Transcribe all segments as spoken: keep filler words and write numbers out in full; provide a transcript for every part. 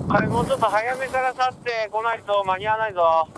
はい、もうちょっと早めから去ってこないと間に合わないぞ。 はい。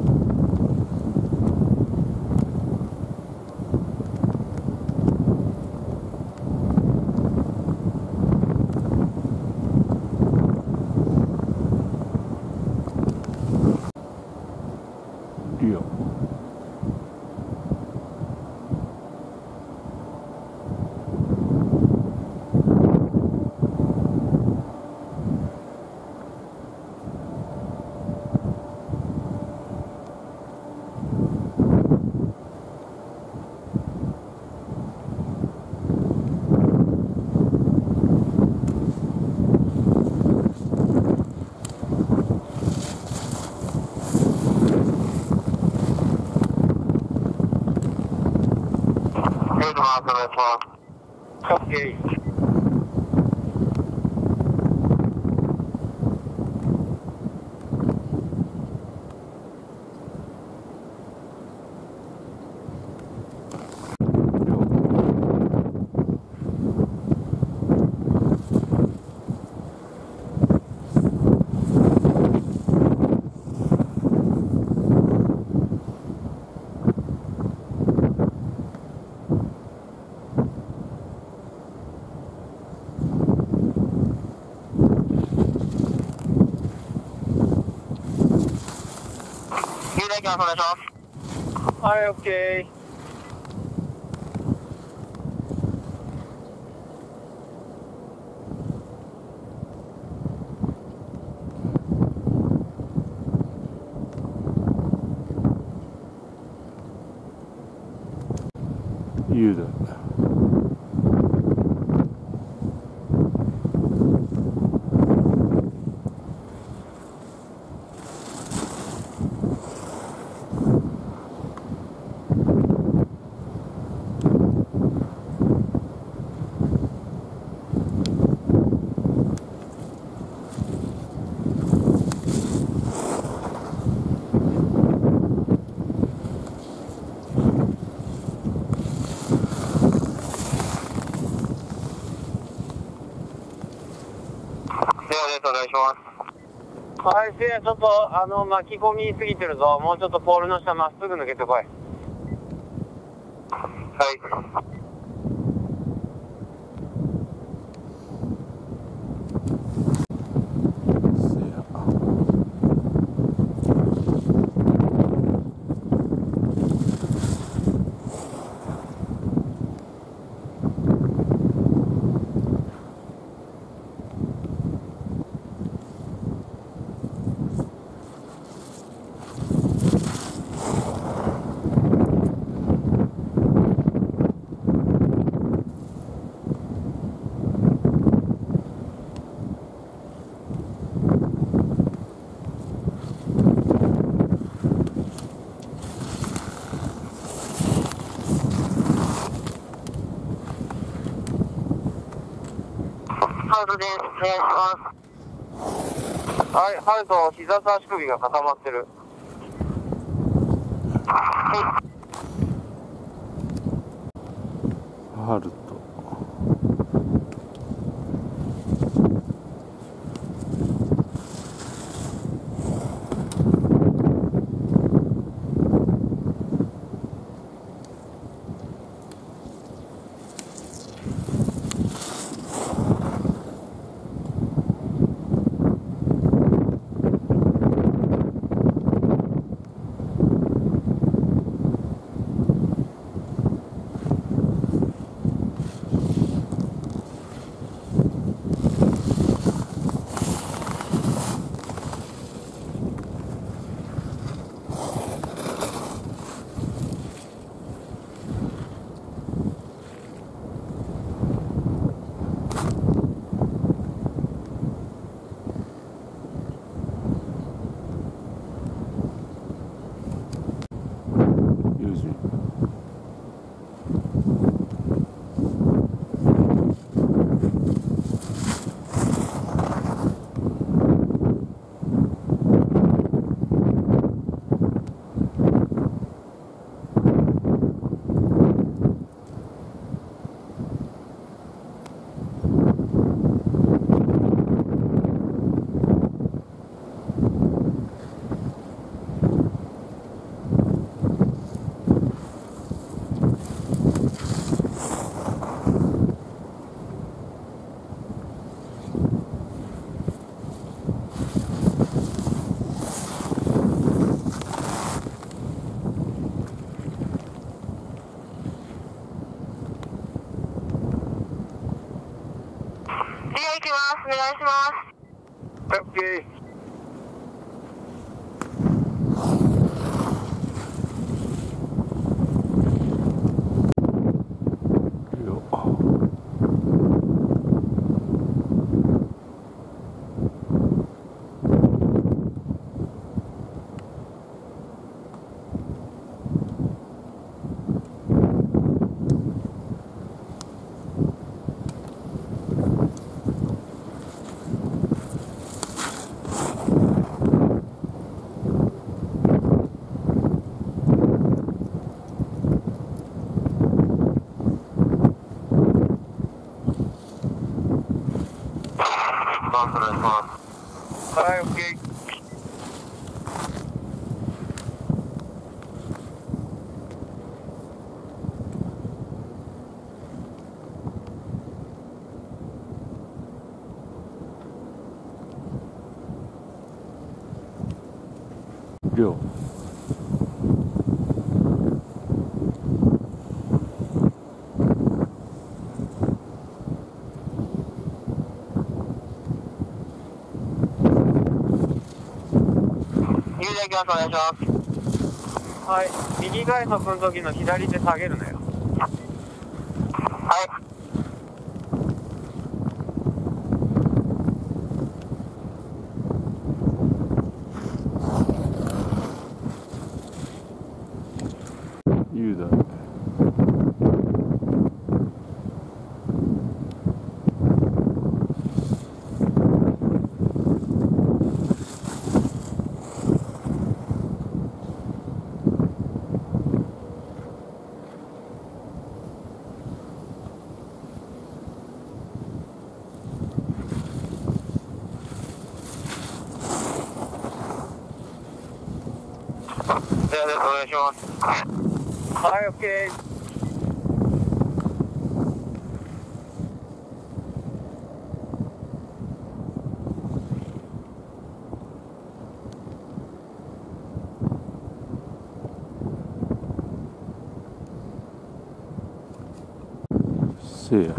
いいよ。 オッケー。お願いします。はい、オッケー。 U だ。 お願いします。はい、せいや、ちょっとあの巻き込みすぎてるぞ。もうちょっとポールの下まっすぐ抜けてこい。はい。ハルトです。お願いします。はい、ハルト、膝と足首が固まってる。はい。 ハルト。 行きます。お願いします。 はい、オッケー。お願いします。はい、オッケー。 了。 入電いきます。お願いします。はい、右外速の時の左手下げるなよ。はい。 U だね。 ではでお願いします。はい、オッケー。 せや。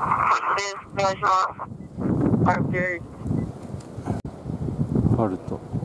お願いします。はい、オッケー。 ハルト。